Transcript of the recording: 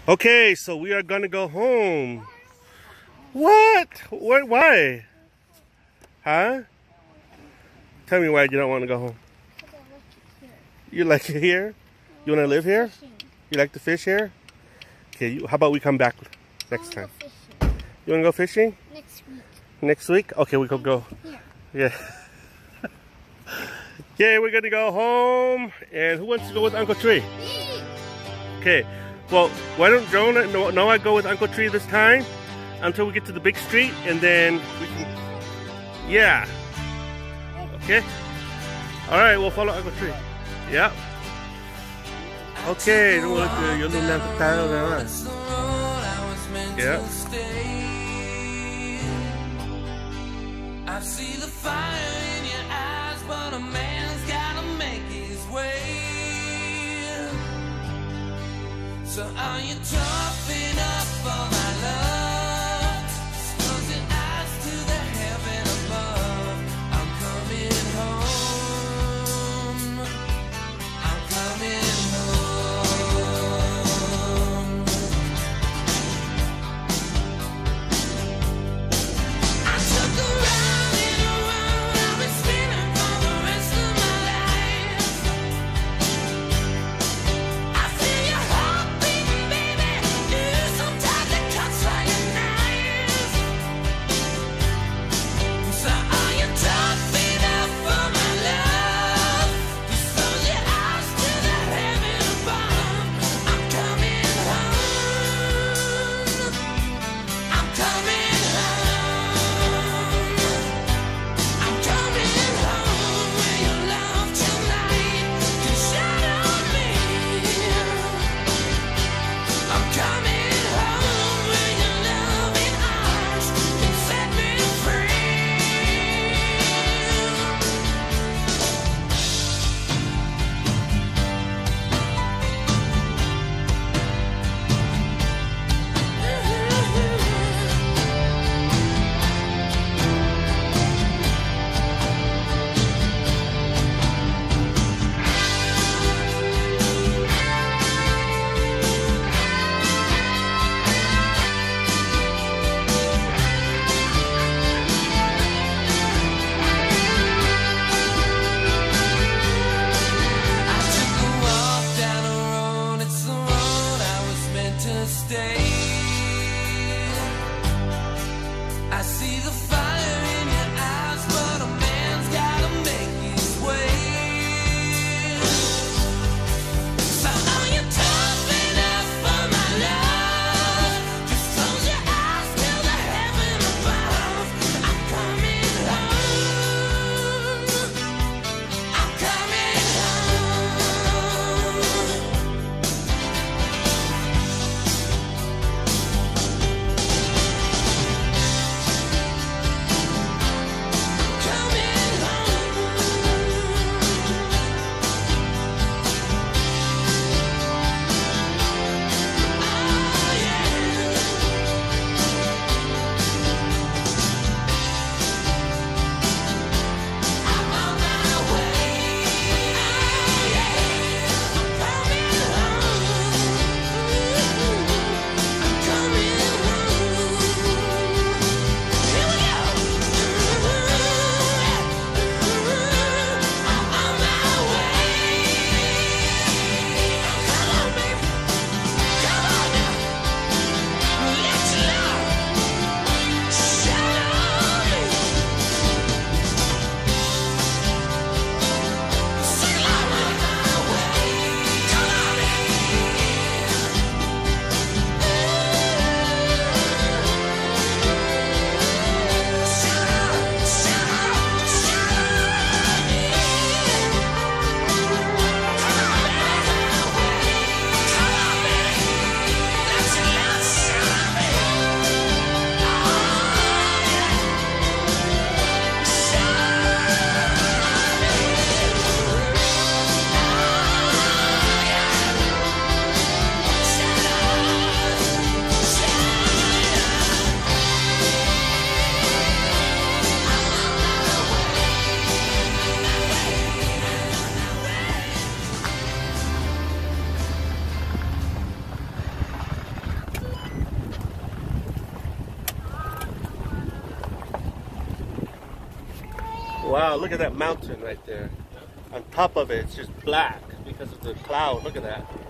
Okay, so we are gonna go home. What? Why? Huh? Tell me why you don't want to go home. You like it here? You want to live here? You like to fish here? Okay, how about we come back next time? You want to go fishing? Next week. Next week? Okay, we could go. Here. Yeah. Okay, we're gonna go home. And who wants to go with Uncle Chuyi? Okay, well, why don't Joan and Noah go with Uncle Chuyi this time until we get to the big street, and then we can, yeah. Okay? Alright, we'll follow Uncle Chuyi. Yep. Okay, yun lang tayo naman. Yep. I see the fire in your eyes, but a man's gotta make his way. So are you tough enough for my love? Just close your eyes to the heaven above. I'm coming home. I'm coming home. I took a ride in a road I've been spinning for the rest of my life. I feel your heart beating, baby. You sometimes it cuts like a knife. So are you tough enough for my love? Just close your eyes to the heaven above. I'm coming home. I'm coming home. I'm coming home where your love tonight can shine on me. I'm coming home where your loving arms can set me free. I took a walk down the road, it's the road I was meant to stay. I see the fire in your eyes, but a man's gotta make his way. So are you tough enough for my love? Just close your eyes to the heaven above. I'm coming home. I'm coming home. Wow, look at that mountain right there. On top of it, it's just black because of the cloud. Look at that.